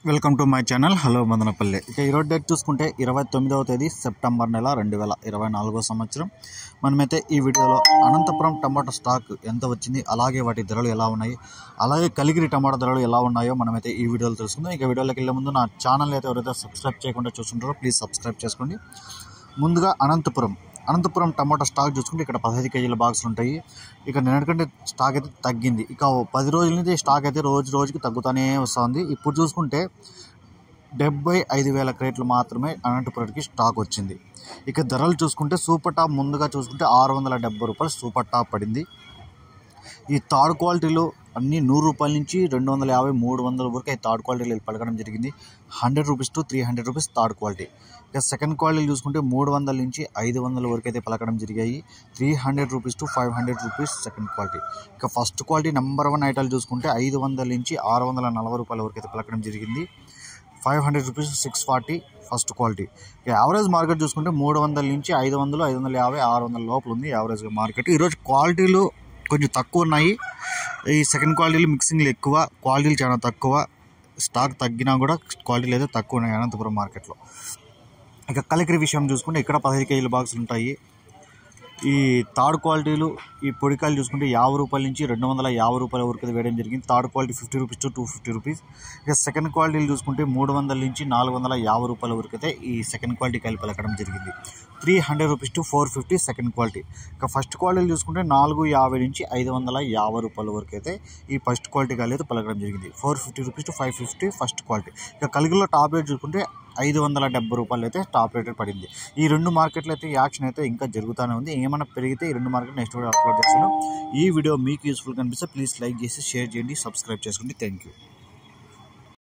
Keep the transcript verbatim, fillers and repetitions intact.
Welcome to my channel hello Madanapalle. ఇక ఈరోజు date చూసుకుంటే ఇరవై తొమ్మిదవ తేదీ సెప్టెంబర్ నెల రెండు వేల ఇరవై నాలుగో సంవత్సరం. మనమైతే ఈ వీడియోలో అనంతపురం టమాటా స్టాక్ ఎంత వచ్చింది, అలాగే వాటి ధరలు ఎలా ఉన్నాయి, అలాగే కలిగిరి టమాటా ధరలు ఎలా ఉన్నాయో మనమైతే ఈ వీడియోలో తెలుసుకుందాం. ఇక వీడియోలోకి వెళ్ళే ముందు నా ఛానల్ అయితే ఎవరైతే సబ్స్క్రైబ్ చేయకుండా చూస్తుంటారో ప్లీజ్ సబ్స్క్రైబ్ చేసుకోండి. ముందుగా అనంతపురం అనంతపురం టమాటా స్టాక్ చూసుకుంటే ఇక్కడ పదహైదు కేజీల బాక్సులు ఉంటాయి. ఇక నిన్నటికంటే స్టాక్ అయితే తగ్గింది. ఇక పది రోజుల నుంచి స్టాక్ అయితే రోజు రోజుకి తగ్గుతూనే వస్తుంది. ఇప్పుడు చూసుకుంటే డెబ్బై ఐదు వేల క్రేట్లు మాత్రమే అనంతపురంకి స్టాక్ వచ్చింది. ఇక ధరలు చూసుకుంటే సూపర్ టాప్ ముందుగా చూసుకుంటే ఆరు వందల డెబ్బై రూపాయలు సూపర్ టాప్ పడింది. ఈ థర్డ్ క్వాలిటీలో అన్ని నూరు రూపాయల నుంచి రెండు వందల యాభై మూడు వందల వరకు అయితే థర్డ్ క్వాలిటీలో పలకడం జరిగింది. Hundred rupees to three hundred rupees third quality. ఇక సెకండ్ క్వాలిటీ చూసుకుంటే మూడు వందల నుంచి ఐదు వందల వరకు అయితే పలకడం జరిగాయి. Three hundred rupees to five hundred rupees second quality. ఇక ఫస్ట్ క్వాలిటీ నెంబర్ వన్ ఐటాలు చూసుకుంటే ఐదు వందల నుంచి ఆరు వందల నలభై రూపాయల వరకు అయితే పలకడం జరిగింది. Five hundred rupees six forty first quality. ఇక యావరేజ్ మార్కెట్ చూసుకుంటే మూడు వందల నుంచి ఐదు వందలు ఐదు వందల యాభై ఆరు వందల లోపల ఉంది యావరేజ్గా మార్కెట్. ఈరోజు క్వాలిటీలు కొంచెం తక్కువ ఉన్నాయి. ఈ సెకండ్ క్వాలిటీలు మిక్సింగ్లు ఎక్కువ, క్వాలిటీలు చాలా తక్కువ. స్టాక్ తగ్గినా కూడా క్వాలిటీలు అయితే తక్కువ ఉన్నాయి అనంతపురం మార్కెట్లో. ఇక కలికిరి విషయం చూసుకుంటే ఇక్కడ పదహైదు కేజీల బాక్సులు ఉంటాయి. ఈ థర్డ్ క్వాలిటీలు ఈ పొడికాయలు చూసుకుంటే యాభై రూపాయల నుంచి రెండు వందల యాభై రూపాయల వరకు వేయడం జరిగింది. Third quality fifty rupees to two fifty rupees. ఇక సెకండ్ క్వాలిటీలు చూసుకుంటే మూడు వందల నుంచి నాలుగు వందల యాభై రూపాయల వరకు అయితే ఈ సెకండ్ క్వాలిటీ కాయలు పలకడం జరిగింది. Three hundred rupees to four fifty second quality. ఇక ఫస్ట్ క్వాలిటీలు చూసుకుంటే నాలుగు యాభై నుంచి ఐదు వందల యాభై రూపాయల వరకు అయితే ఈ ఫస్ట్ క్వాలిటీ కాయలు అయితే పలకడం జరిగింది. Four fifty rupees to five fifty first quality. ఇక కలిగిరిలో టాప్ రేట్ చూసుకుంటే ఐదు వందల డెబ్బై రూపాయలు అయితే టాప్ రేట్ పడింది. ఈ రెండు మార్కెట్లు అయితే యాక్షన్ అయితే ఇంకా జరుగుతూనే ఉంది. ఏమైనా పెరిగితే ఈ రెండు మార్కెట్ నెక్స్ట్ వీడియో అప్లోడ్ చేస్తాను. ఈ వీడియో మీకు యూస్ఫుల్ కనిపిస్తే ప్లీజ్ లైక్ చేసి షేర్ చేయండి, సబ్స్క్రైబ్ చేసుకోండి. Thank you.